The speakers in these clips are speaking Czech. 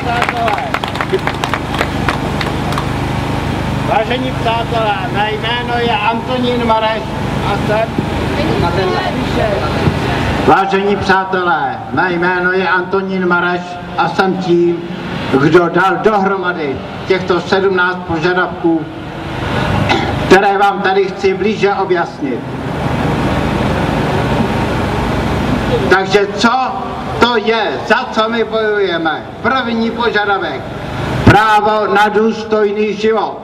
Vážení přátelé, mé jméno je Antonín Mareš a jsem... Vážení přátelé, mé jméno je Antonín Mareš a jsem tím, kdo dal dohromady těchto 17 požadavků, které vám tady chci blíže objasnit. Takže co to je, za co my bojujeme? První požadavek, právo na důstojný život.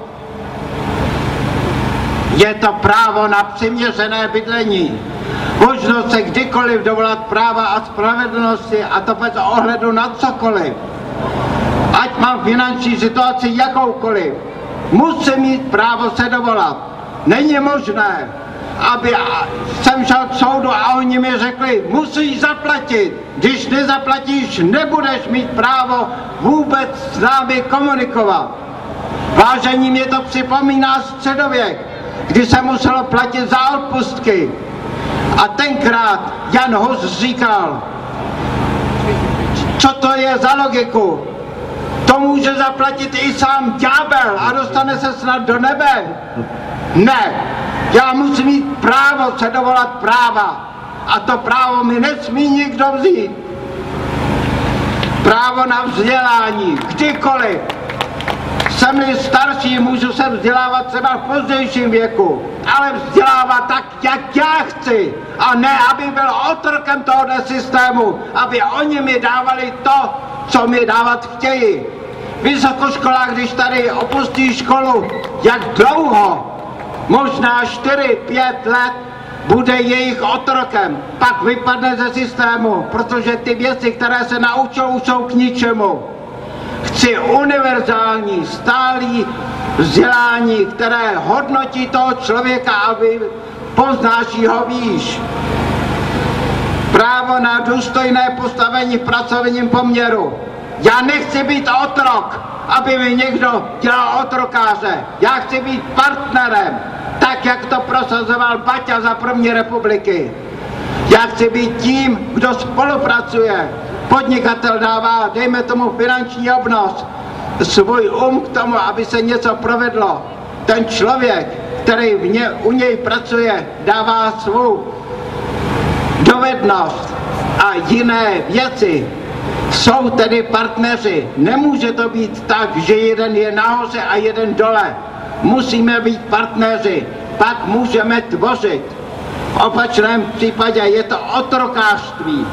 Je to právo na přiměřené bydlení, možnost se kdykoliv dovolat práva a spravedlnosti, a to bez ohledu na cokoliv. Ať mám finanční situaci jakoukoliv, musím mít právo se dovolat. Není možné, aby jsem šel k soudu a oni mi řekli, musíš zaplatit. Když nezaplatíš, nebudeš mít právo vůbec s námi komunikovat. Vážení, mě to připomíná středověk, kdy se muselo platit za odpustky. A tenkrát Jan Hus říkal, co to je za logiku? To může zaplatit i sám ďábel a dostane se snad do nebe? Ne, já musím mít právo se dovolat práva. A to právo mi nesmí nikdo vzít. Právo na vzdělání, kdykoliv. Jsem-li starší, můžu se vzdělávat třeba v pozdějším věku, ale vzdělávat tak, jak já chci. A ne, aby byl otrokem tohoto systému, aby oni mi dávali to, co mi dávat chtějí. Vysokoškolák, když tady opustí školu, jak dlouho? Možná 4-5 let bude jejich otrokem, pak vypadne ze systému, protože ty věci, které se naučou, jsou k ničemu. Chci univerzální, stálý vzdělání, které hodnotí toho člověka, aby poznáš ho výš. Právo na důstojné postavení v pracovním poměru. Já nechci být otrok, aby mi někdo dělal otrokáře. Já chci být partnerem, tak jak to prosazoval Baťa za první republiky. Já chci být tím, kdo spolupracuje. Podnikatel dává, dejme tomu, finanční obnos, svůj k tomu, aby se něco provedlo. Ten člověk, který u něj pracuje, dává svou dovednost a jiné věci. Jsou tedy partneři. Nemůže to být tak, že jeden je nahoře a jeden dole. Musíme být partneři, pak můžeme tvořit. V opačném případě je to otrokářství.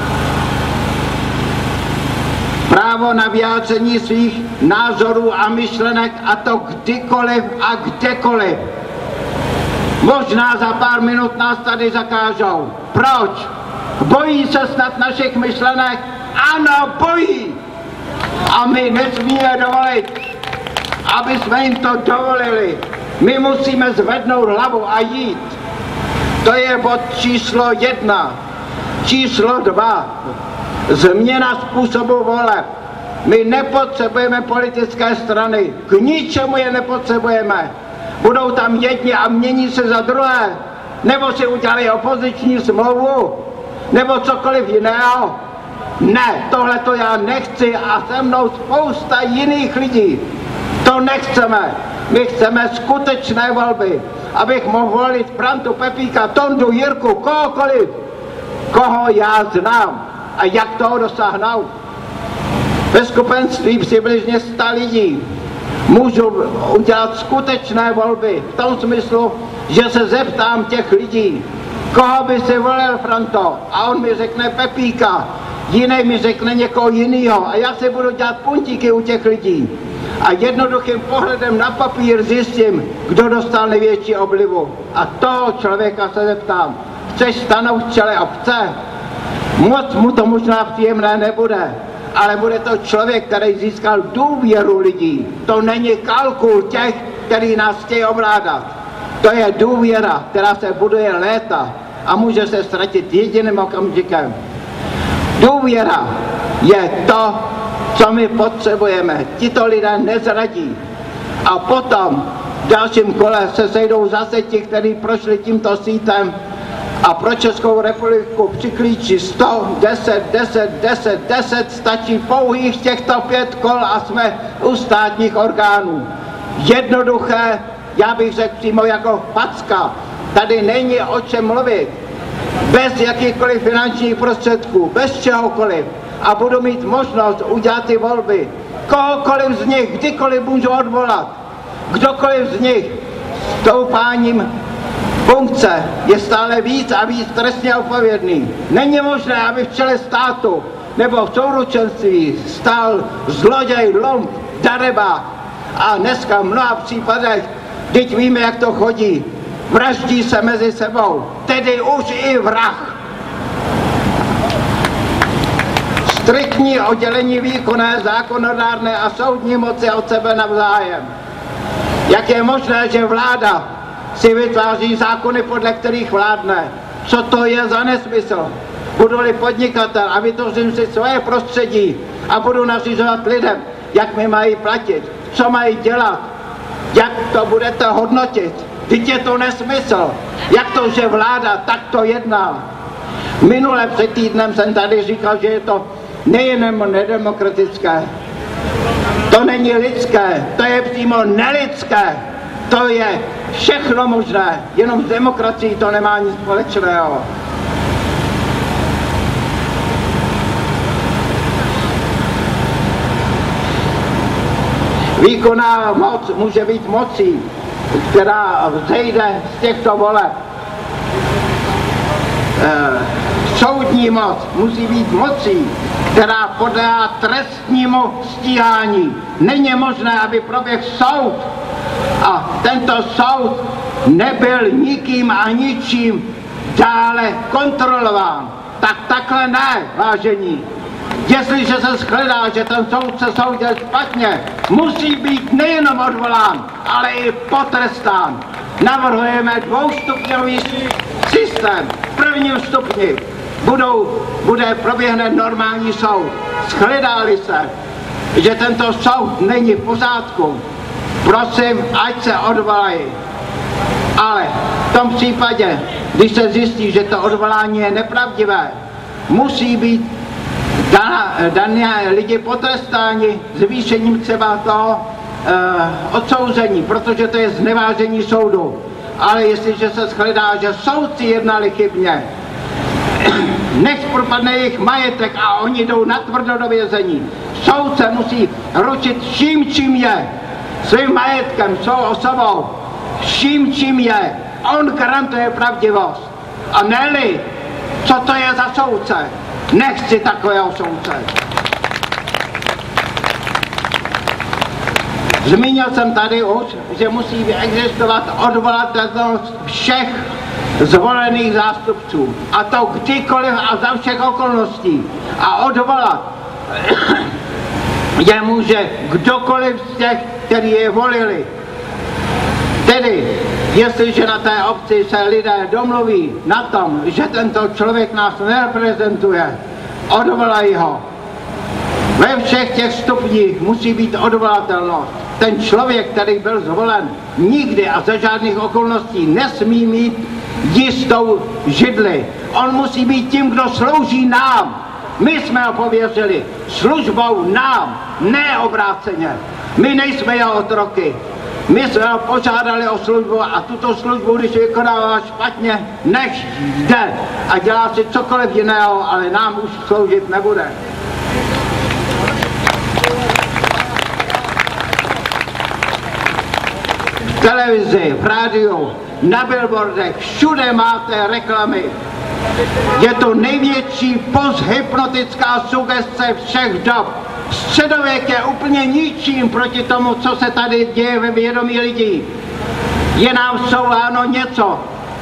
Právo na vyjádření svých názorů a myšlenek, a to kdykoliv a kdekoliv. Možná za pár minut nás tady zakážou. Proč? Bojí se snad našich myšlenek? Ano, bojí. A my nesmíme dovolit, aby jsme jim to dovolili. My musíme zvednout hlavu a jít. To je bod číslo 1. Číslo 2. Změna způsobu voleb. My nepotřebujeme politické strany. K ničemu je nepotřebujeme. Budou tam jedni a mění se za druhé. Nebo si udělali opoziční smlouvu. Nebo cokoliv jiného. Ne, tohle to já nechci a se mnou spousta jiných lidí. To nechceme. My chceme skutečné volby. Abych mohl volit Frantu, Pepíka, Tondu, Jirku, kohokoliv, koho já znám. A jak toho dosáhnout? Ve skupenství přibližně 100 lidí můžu udělat skutečné volby. V tom smyslu, že se zeptám těch lidí, koho by si volil, Franto? A on mi řekne Pepíka, jiný mi řekne někoho jiného. A já si budu dělat puntíky u těch lidí. A jednoduchým pohledem na papír zjistím, kdo dostal největší oblivu. A toho člověka se zeptám, chceš stanout v čele obce? Moc mu to možná příjemné nebude, ale bude to člověk, který získal důvěru lidí. To není kalkul těch, který nás chtějí ovládat. To je důvěra, která se buduje léta a může se ztratit jediným okamžikem. Důvěra je to, co my potřebujeme. Tito lidé nezradí. A potom v dalším kole se sejdou zase ti, kteří prošli tímto sítem A pro Českou republiku při klíči 100, 10, 10, 10, 10 stačí pouhých těchto 5 kol a jsme u státních orgánů. Jednoduché, já bych řekl přímo jako facka. Tady není o čem mluvit. Bez jakýchkoliv finančních prostředků, bez čehokoliv. A budu mít možnost udělat ty volby. Kohokoliv z nich, kdykoliv můžu odvolat. Kdokoliv z nich stoupáním funkce je stále víc a víc trestně odpovědný. Není možné, aby v čele státu nebo v souručenství stál zloděj, lomp, darebák. A dneska v mnoha případech, teď víme, jak to chodí, vraždí se mezi sebou, tedy už i vrah. Striktní oddělení výkonné, zákonodárné a soudní moci od sebe navzájem. Jak je možné, že vláda si vytváří zákony, podle kterých vládne? Co to je za nesmysl? Budu-li podnikatel a vytvořím si svoje prostředí a budu nařizovat lidem, jak mi mají platit, co mají dělat, jak to budete hodnotit? Vždyť je to nesmysl. Jak to, že vláda takto jedná? Minule před týdnem jsem tady říkal, že je to nejenom nedemokratické, to není lidské, to je přímo nelidské, to je všechno možné, jenom s demokracií to nemá nic společného. Výkonná moc může být mocí, která vzejde z těchto voleb. Soudní moc musí být mocí, která podléhá trestnímu stíhání. Není možné, aby proběhl soud a tento soud nebyl nikým a ničím dále kontrolován. Tak takhle ne, vážení. Jestliže se shledá, že ten soudce soudil špatně, musí být nejenom odvolán, ale i potrestán. Navrhujeme dvoustupňový systém. V prvním stupni bude proběhne normální soud. Shledá-li se, že tento soud není v pořádku, prosím, ať se odvolají. Ale v tom případě, když se zjistí, že to odvolání je nepravdivé, musí být dané lidi potrestáni zvýšením třeba toho odsouzení, protože to je znevážení soudu. Ale jestliže se shledá, že soudci jednali chybně, než propadne jejich majetek a oni jdou natvrdo do vězení, soudce musí ručit vším, čím je, svým majetkem, svou osobou, vším, čím je. On garantuje pravdivost. A ne-li, co to je za soudce? Nechci takového soudce. Zmínil jsem tady už, že musí existovat odvolatelnost všech zvolených zástupců. A to kdykoliv a za všech okolností. A odvolat je může kdokoliv z těch, kteří je volili. Tedy, jestliže na té obci se lidé domluví na tom, že tento člověk nás nereprezentuje, odvolají ho. Ve všech těch stupních musí být odvolatelnost. Ten člověk, který byl zvolen, nikdy a za žádných okolností nesmí mít jistou židli. On musí být tím, kdo slouží nám. My jsme ho pověřili službou nám, ne obráceně. My nejsme jeho otroky. My jsme ho požádali o službu a tuto službu, když vykonává špatně, nech jde a dělá si cokoliv jiného, ale nám už sloužit nebude. V televizi, v rádiu, na billboardech, všude máte reklamy. Je to největší posthypnotická sugestce všech dob. Středověk je úplně ničím proti tomu, co se tady děje ve vědomí lidí. Je nám vsouváno něco,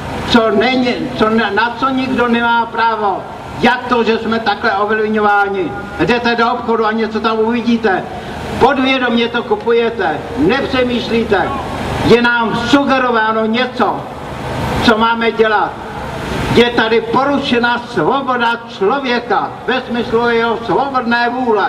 na co nikdo nemá právo. Jak to, že jsme takhle ovlivňováni? Jdete do obchodu a něco tam uvidíte. Podvědomě to kupujete, nepřemýšlíte. Je nám sugerováno něco, co máme dělat. Je tady porušena svoboda člověka ve smyslu jeho svobodné vůle.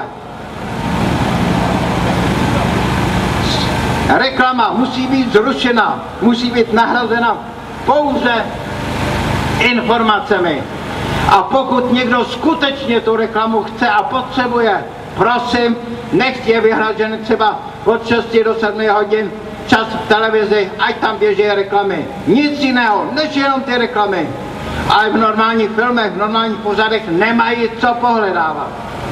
Reklama musí být zrušena, musí být nahrazena pouze informacemi. A pokud někdo skutečně tu reklamu chce a potřebuje, prosím, nechť je vyhražen třeba od 6 do 7 hodin čas v televizi, ať tam běží reklamy. Nic jiného, než jenom ty reklamy. Ale v normálních filmech, v normálních pořadech nemají co pohledávat.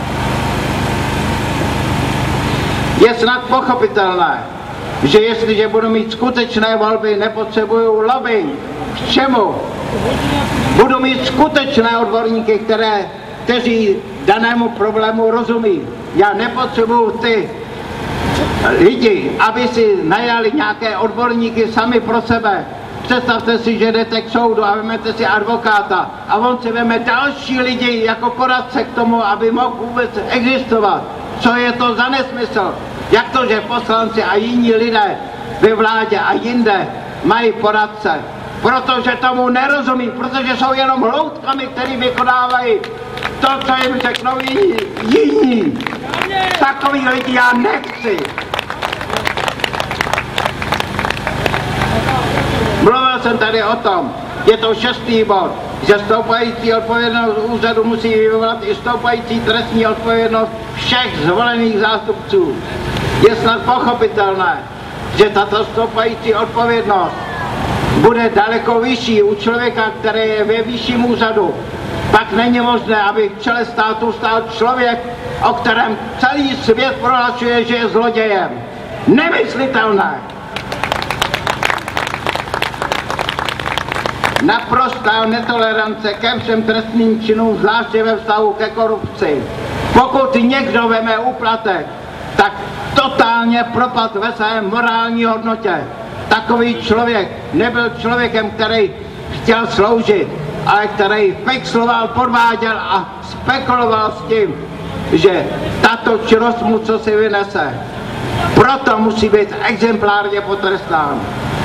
Je snad pochopitelné, že jestliže budu mít skutečné volby, nepotřebuju lobby. K čemu? Budu mít skutečné odborníky, kteří danému problému rozumí. Já nepotřebuju ty lidi, aby si najali nějaké odborníky sami pro sebe. Představte si, že jdete k soudu a vezmete si advokáta a on si veme další lidi jako poradce k tomu, aby mohl vůbec existovat. Co je to za nesmysl? Jak to, že poslanci a jiní lidé ve vládě a jinde mají poradce? Protože tomu nerozumí, protože jsou jenom hloutkami, který vykonávají to, co jim řeknou jiní. Takový lidi já nechci. Mluvil jsem tady o tom, je to 6. bod, že stoupající odpovědnost úřadu musí vyvolat i stoupající trestní odpovědnost všech zvolených zástupců. Je snad pochopitelné, že tato stoupající odpovědnost bude daleko vyšší u člověka, který je ve vyšším úřadu. Pak není možné, aby v čele státu stál člověk, o kterém celý svět prohlašuje, že je zlodějem. Nemyslitelné. Naprostá netolerance ke všem trestným činům, zvláště ve vztahu ke korupci. Pokud někdo veme úplatek, tak totálně propad ve své morální hodnotě. Takový člověk nebyl člověkem, který chtěl sloužit, ale který fixloval, podváděl a spekuloval s tím, že tato činnost mu co si vynese. Proto musí být exemplárně potrestán.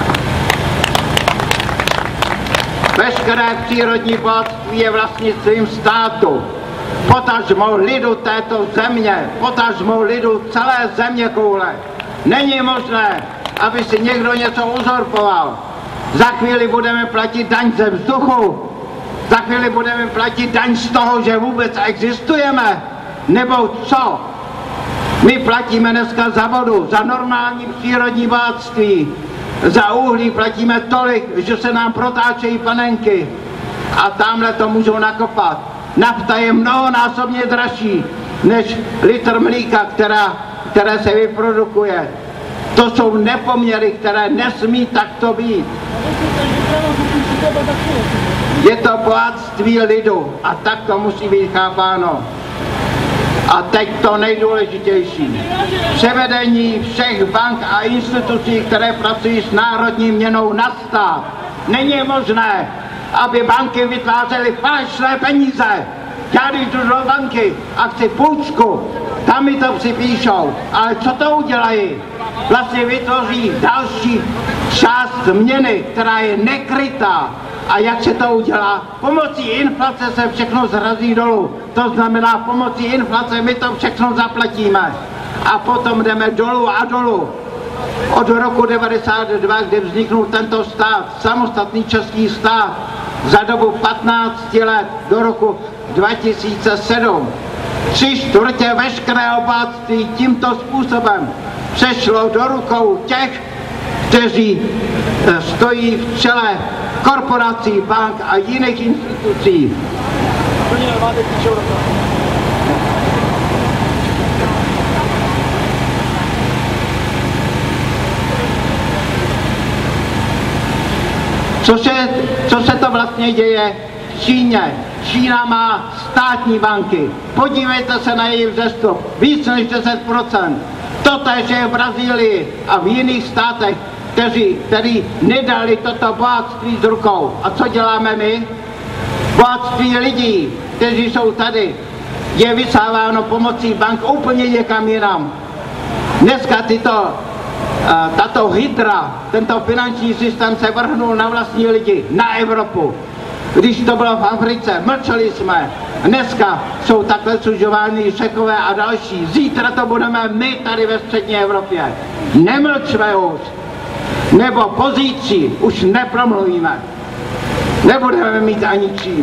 Veškeré přírodní bohatství je vlastnictvím státu, potažmo lidu této země, potažmo lidu celé země koule. Není možné, aby si někdo něco uzurpoval. Za chvíli budeme platit daň ze vzduchu, za chvíli budeme platit daň z toho, že vůbec existujeme, nebo co? My platíme dneska za vodu, za normální přírodní bohatství. Za uhlí platíme tolik, že se nám protáčejí panenky a tamhle to můžou nakopat. Nafta je mnohonásobně dražší než litr mlíka, které se vyprodukuje. To jsou nepoměry, které nesmí takto být. Je to bohatství lidu a tak to musí být chápáno. A teď to nejdůležitější. Převedení všech bank a institucí, které pracují s národní měnou na stát. Není možné, aby banky vytvářely falešné peníze. Já když jdu do banky a chci půjčku, tam mi to připíšou. Ale co to udělají? Vlastně vytvoří další část měny, která je nekrytá. A jak se to udělá? Pomocí inflace se všechno zrazí dolů. To znamená, pomocí inflace my to všechno zaplatíme. A potom jdeme dolů a dolů. Od roku 1992, kdy vzniknul tento stát, samostatný český stát, za dobu 15 let do roku 2007, 3/4 veškerého bohatství tímto způsobem přešlo do rukou těch, kteří stojí v čele korporací, bank a jiných institucí. Co se to vlastně děje v Číně? Čína má státní banky. Podívejte se na její vzestup. Víc než 10%. Totéž je v Brazílii a v jiných státech, kteří nedali toto bohatství z rukou. A co děláme my? Bohatství lidí, kteří jsou tady, je vysáváno pomocí bank úplně někam jinam. Dneska tato hydra, tento finanční systém se vrhnul na vlastní lidi, na Evropu. Když to bylo v Africe, mlčeli jsme. Dneska jsou takhle sužovány Řekové a další. Zítra to budeme my tady ve střední Evropě. Nemlčme už. Nebo po zítří už nepromluvíme. Nebudeme mít ani čím.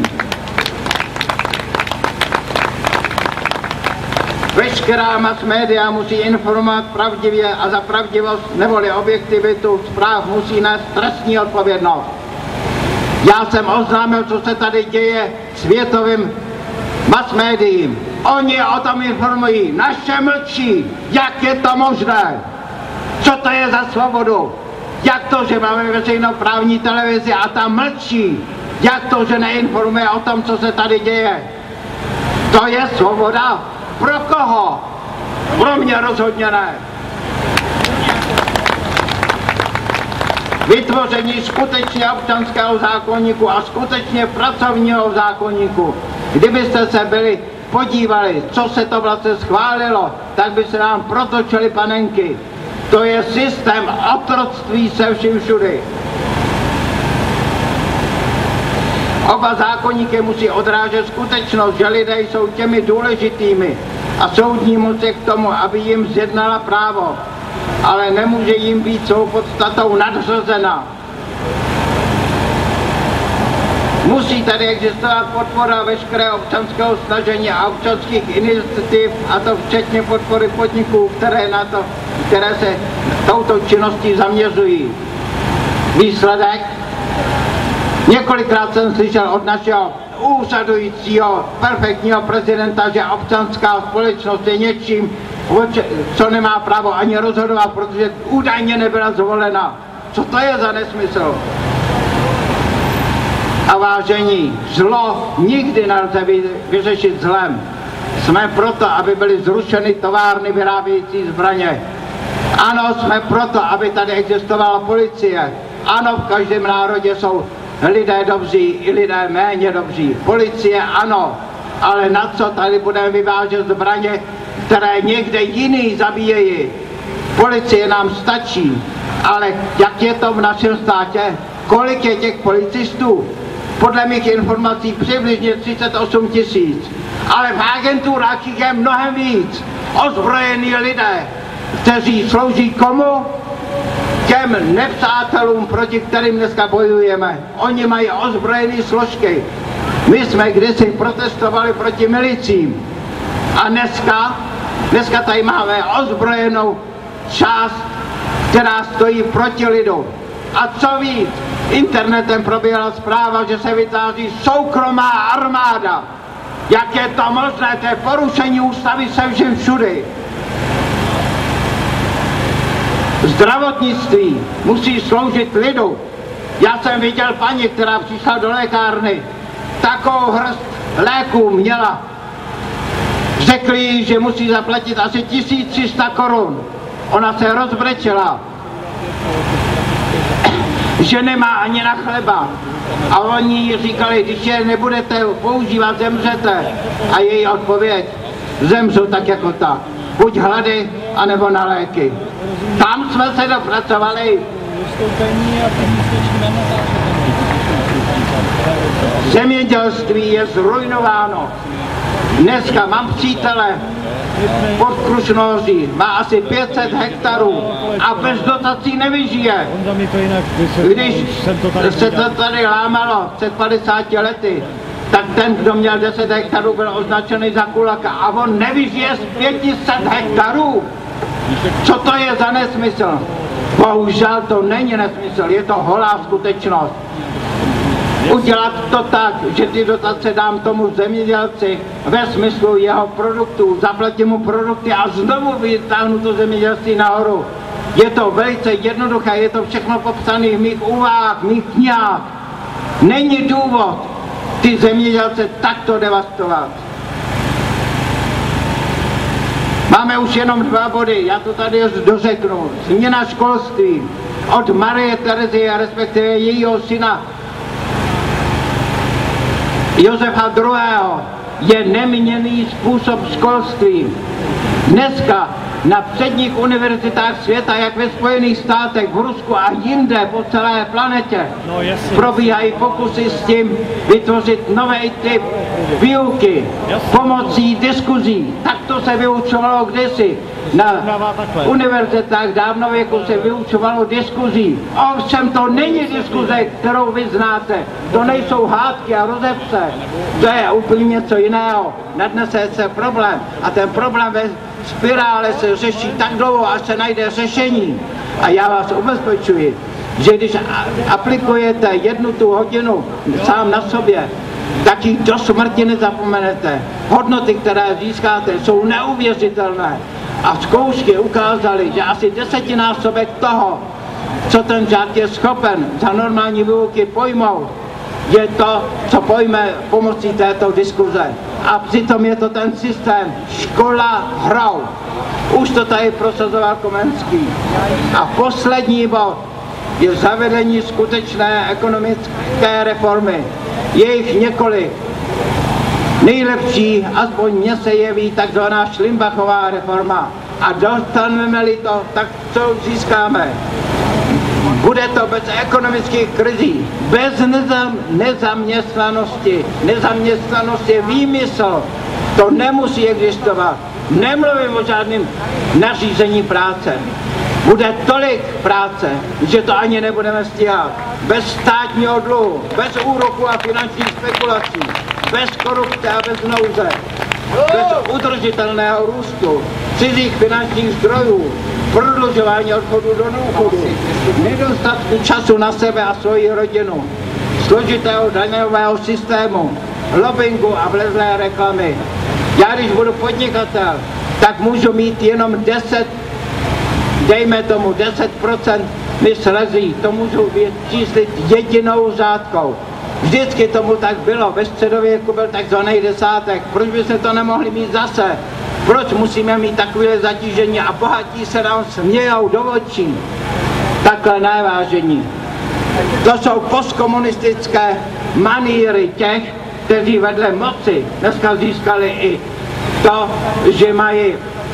Veškerá mass média musí informovat pravdivě a za pravdivost neboli objektivitu zpráv musí nést trestní odpovědnost. Já jsem oznámil, co se tady děje světovým mass médiím. Oni o tom informují, naše mlčí. Jak je to možné? Co to je za svobodu? Jak to, že máme veřejnoprávní televizi a ta mlčí? Jak to, že neinformuje o tom, co se tady děje? To je svoboda? Pro koho? Pro mě rozhodně ne. Vytvoření skutečně občanského zákoníku a skutečně pracovního zákoníku. Kdybyste se byli podívali, co se to vlastně schválilo, tak by se nám protočily panenky. To je systém otroctví se vším všudy. Oba zákoníky musí odrážet skutečnost, že lidé jsou těmi důležitými a soudní moc je k tomu, aby jim zjednala právo, ale nemůže jim být svou podstatou nadřazena. Musí tady existovat podpora veškerého občanského snažení a občanských iniciativ, a to včetně podpory podniků, které se touto činností zaměřují. Výsledek? Několikrát jsem slyšel od našeho úřadujícího perfektního prezidenta, že občanská společnost je něčím, co nemá právo ani rozhodovat, protože údajně nebyla zvolena. Co to je za nesmysl? A vážení, zlo nikdy nelze vyřešit zlem. Jsme proto, aby byly zrušeny továrny vyrábějící zbraně. Ano, jsme proto, aby tady existovala policie. Ano, v každém národě jsou lidé dobří i lidé méně dobří. Policie ano, ale na co tady budeme vyvážet zbraně, které někde jiný zabíjejí? Policie nám stačí, ale jak je to v našem státě? Kolik je těch policistů? Podle mých informací přibližně 38 000. Ale v agenturách jich je mnohem víc. Ozbrojení lidé, kteří slouží komu? Těm nepřátelům, proti kterým dneska bojujeme. Oni mají ozbrojené složky. My jsme kdysi protestovali proti milicím. A dneska tady máme ozbrojenou část, která stojí proti lidu. A co víc, internetem proběhla zpráva, že se vytváří soukromá armáda. Jak je to možné? To je porušení ústavy se vším všudy. Zdravotnictví musí sloužit lidu. Já jsem viděl paní, která přišla do lékárny, takovou hrst léků měla. Řekli jí, že musí zaplatit asi 1300 korun. Ona se rozbrečela, že nemá ani na chleba. A oni jí říkali, když je nebudete používat, zemřete. A její odpověď, zemřu tak jako tak. Buď hlady, anebo na léky. Tam jsme se dopracovali. Zemědělství je zrujnováno. Dneska mám přítele pod Krušnohoří, má asi 500 hektarů a bez dotací nevyžije. Když se to tady lámalo před 50 lety, tak ten, kdo měl 10 hektarů, byl označený za kulaka a on nevyžije z 500 hektarů. Co to je za nesmysl? Bohužel to není nesmysl, je to holá skutečnost. Udělat to tak, že ty dotace dám tomu zemědělci ve smyslu jeho produktů, zaplatím mu produkty a znovu vytáhnu to zemědělství nahoru. Je to velice jednoduché, je to všechno popsané v mých úvahách, v mých knihách. Není důvod ty zemědělce takto devastovat. Máme už jenom 2 body, já to tady dořeknu. Změna školství od Marie Terezie, respektive jejího syna Josefa II. Je neměnný způsob školství. Dneska na předních univerzitách světa, jak ve Spojených státech, v Rusku a jinde po celé planetě, probíhají pokusy s tím vytvořit nový typ výuky pomocí diskuzí. Tak to se vyučovalo kdysi. Na univerzitách dávnověku se vyučovalo diskuzí. Ovšem to není diskuze, kterou vy znáte. To nejsou hádky a rozepse. To je úplně něco jiného. Nadnese se problém a ten problém ve spirále se řeší tak dlouho, až se najde řešení. A já vás ubezpečuji, že když aplikujete 1 hodinu sám na sobě, tak ji do smrti nezapomenete. Hodnoty, které získáte, jsou neuvěřitelné. A zkoušky ukázaly, že asi 10násobek toho, co ten žák je schopen za normální výuky pojmout, je to, co pojme pomocí této diskuze. A přitom je to ten systém škola hrou. Už to tady prosazoval Komenský. A poslední bod je zavedení skutečné ekonomické reformy. Je jich několik. Nejlepší, aspoň mně se jeví, takzvaná Šlimbachová reforma. A dostaneme-li to, tak co získáme? Bude to bez ekonomických krizí, bez nezaměstnanosti. Nezaměstnanost je výmysl, to nemusí existovat. Nemluvím o žádném nařízení práce. Bude tolik práce, že to ani nebudeme stíhat. Bez státního dluhu, bez úroku a finančních spekulací, bez korupce a bez nouze, bez udržitelného růstu, cizích finančních zdrojů, prodlužování odchodu do důchodu, nedostatku času na sebe a svoji rodinu, složitého daňového systému, lobbingu a vlezlé reklamy. Já když budu podnikatel, tak můžu mít jenom 10, dejme tomu 10% mi slezí, to můžu vyčíslit jedinou řádkou. Vždycky tomu tak bylo, ve středověku byl takzvaný desátek, proč by se to nemohli mít zase? Proč musíme mít takové zatížení a bohatí se nám smějou do očí? Takhle nevážení. To jsou postkomunistické maníry těch, kteří vedle moci dneska získali i to, že mají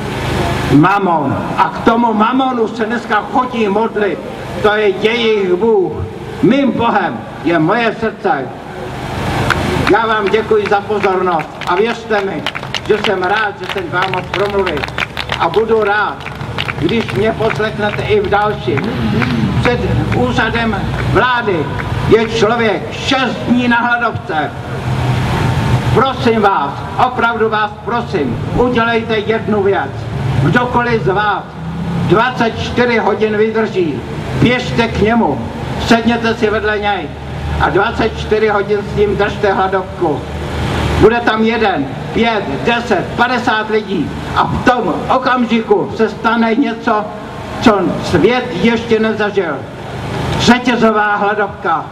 mamon. A k tomu mamonu se dneska chodí modlit. To je jejich Bůh. Mým Bohem je moje srdce. Já vám děkuji za pozornost a věřte mi, že jsem rád, že jsem vám mohl promluvit. A budu rád, když mě poslechnete i v další. Před úřadem vlády je člověk 6 dní na hladovce. Prosím vás, opravdu vás prosím, udělejte jednu věc. Kdokoliv z vás 24 hodin vydrží, běžte k němu, sedněte si vedle něj a 24 hodin s ním držte hladovku. Bude tam 1, 5, 10, 50 lidí a v tom okamžiku se stane něco, co svět ještě nezažil. Řetězová hladovka.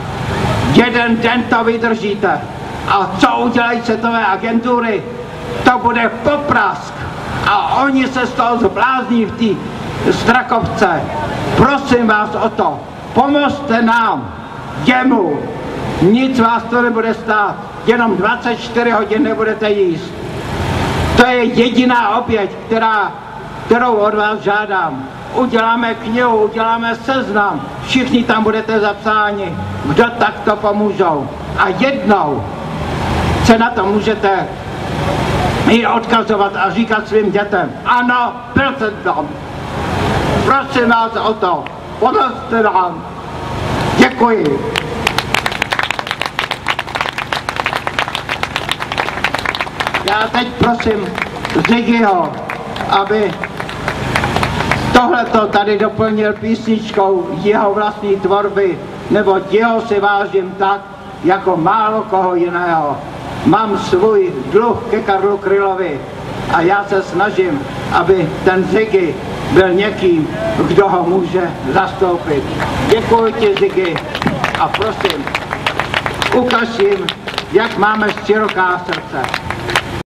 1 den to vydržíte. A co udělají světové agentury? To bude poprask. A oni se z toho zblázní v té Strakovce. Prosím vás o to. Pomozte nám. Jemu. Nic vás to nebude stát. Jenom 24 hodin nebudete jíst. To je jediná oběť, kterou od vás žádám. Uděláme knihu, uděláme seznam. Všichni tam budete zapsáni. Kdo takto pomůžou. A jednou se na to můžete i odkazovat a říkat svým dětem. Ano, byl jsem tam. Prosím vás o to. Pomozte nám. Děkuji. Já teď prosím Ziggyho, aby tohleto tady doplnil písničkou jeho vlastní tvorby, neboť jeho si vážím tak, jako málo koho jiného. Mám svůj dluh ke Karlu Krylovi a já se snažím, aby ten Ziggy byl někým, kdo ho může zastoupit. Děkuji ti, Ziggy, a prosím, ukaž jim, jak máme široká srdce.